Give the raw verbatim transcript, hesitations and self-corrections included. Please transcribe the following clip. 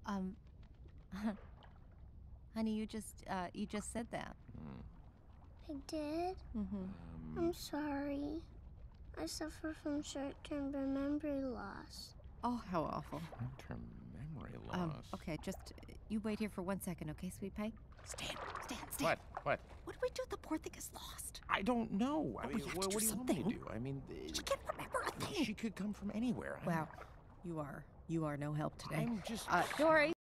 Um, honey, you just, uh, you just said that. Mm. I did? Mm-hmm. Um, I'm sorry. I suffer from short-term memory loss. Oh, how awful. Short-term memory loss. Um, okay, just, uh, you wait here for one second, okay, sweet pie? Stand, stand, stand. What? What? What do we do? The poor thing is lost. I don't know. I Oh, mean, we have to what, do what do you want me to something. do? I mean, She can't remember a thing. she could come from anywhere. I Wow, you are, you are no help today. I'm just... Uh, Dory!